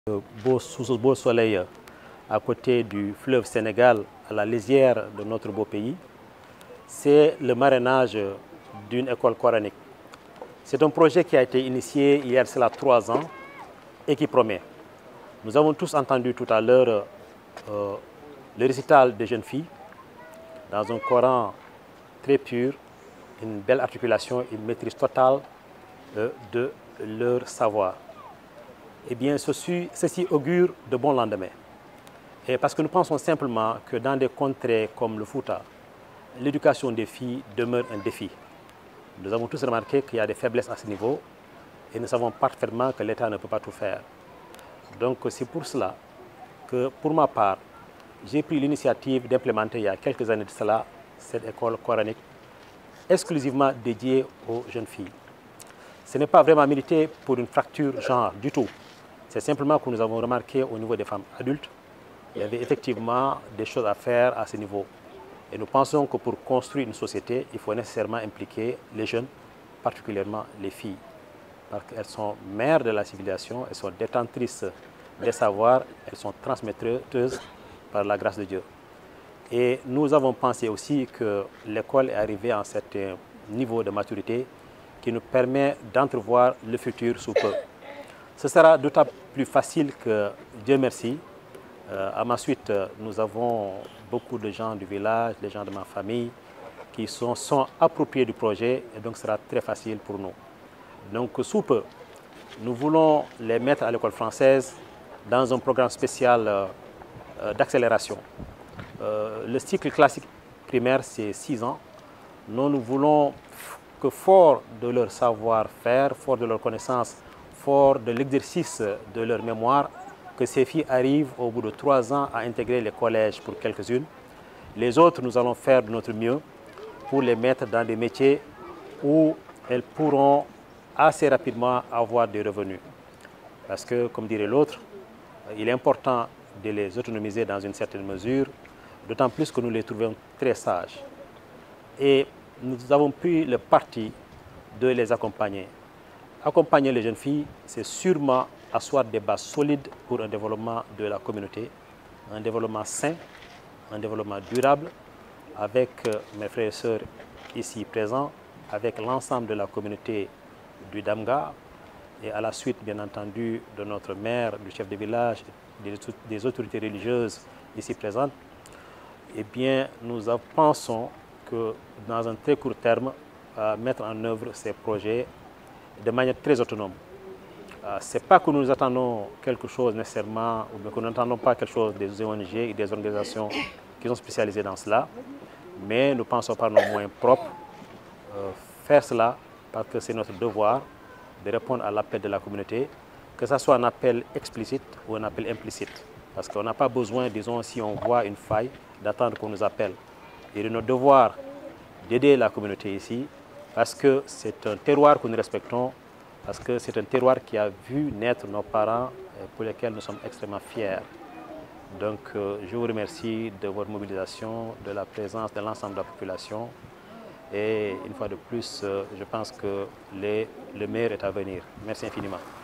Sous ce beau soleil, à côté du fleuve Sénégal, à la lisière de notre beau pays, c'est le marrainage d'une école coranique. C'est un projet qui a été initié il y a cela 3 ans et qui promet. Nous avons tous entendu tout à l'heure le récital des jeunes filles dans un Coran très pur, une belle articulation, une maîtrise totale de leur savoir. Eh bien, ceci augure de bons lendemains. Et parce que nous pensons simplement que dans des contrées comme le Fouta, l'éducation des filles demeure un défi. Nous avons tous remarqué qu'il y a des faiblesses à ce niveau et nous savons parfaitement que l'État ne peut pas tout faire. Donc c'est pour cela que, pour ma part, j'ai pris l'initiative d'implémenter il y a quelques années de cela cette école coranique exclusivement dédiée aux jeunes filles. Ce n'est pas vraiment milité pour une fracture genre du tout. C'est simplement que nous avons remarqué au niveau des femmes adultes, il y avait effectivement des choses à faire à ce niveau. Et nous pensons que pour construire une société, il faut nécessairement impliquer les jeunes, particulièrement les filles. Parce qu'elles sont mères de la civilisation, elles sont détentrices des savoirs, elles sont transmetteuses par la grâce de Dieu. Et nous avons pensé aussi que l'école est arrivée à un certain niveau de maturité qui nous permet d'entrevoir le futur sous peu. Ce sera d'autant plus facile que, Dieu merci, à ma suite, nous avons beaucoup de gens du village, des gens de ma famille qui sont appropriés du projet et donc ce sera très facile pour nous. Donc sous peu, nous voulons les mettre à l'école française dans un programme spécial d'accélération. Le cycle classique primaire, c'est 6 ans. Nous voulons que fort de leur savoir-faire, fort de leur connaissance, fort de l'exercice de leur mémoire, que ces filles arrivent au bout de 3 ans à intégrer les collèges pour quelques-unes. Les autres, nous allons faire de notre mieux pour les mettre dans des métiers où elles pourront assez rapidement avoir des revenus. Parce que, comme dirait l'autre, il est important de les autonomiser dans une certaine mesure, d'autant plus que nous les trouvons très sages. Et nous avons pris le parti de les accompagner. Accompagner les jeunes filles, c'est sûrement asseoir des bases solides pour un développement de la communauté, un développement sain, un développement durable, avec mes frères et sœurs ici présents, avec l'ensemble de la communauté du Damga, et à la suite, bien entendu, de notre maire, du chef de village, des autorités religieuses ici présentes. Eh bien, nous pensons que dans un très court terme, mettre en œuvre ces projets de manière très autonome. Ce n'est pas que nous attendons quelque chose nécessairement, ou que nous n'attendons pas quelque chose des ONG et des organisations qui sont spécialisées dans cela, mais nous pensons par nos moyens propres faire cela parce que c'est notre devoir de répondre à l'appel de la communauté, que ce soit un appel explicite ou un appel implicite. Parce qu'on n'a pas besoin, disons, si on voit une faille, d'attendre qu'on nous appelle. Il est de notre devoir d'aider la communauté ici, parce que c'est un terroir que nous respectons, parce que c'est un terroir qui a vu naître nos parents, pour lesquels nous sommes extrêmement fiers. Donc, je vous remercie de votre mobilisation, de la présence de l'ensemble de la population. Et une fois de plus, je pense que le meilleur est à venir. Merci infiniment.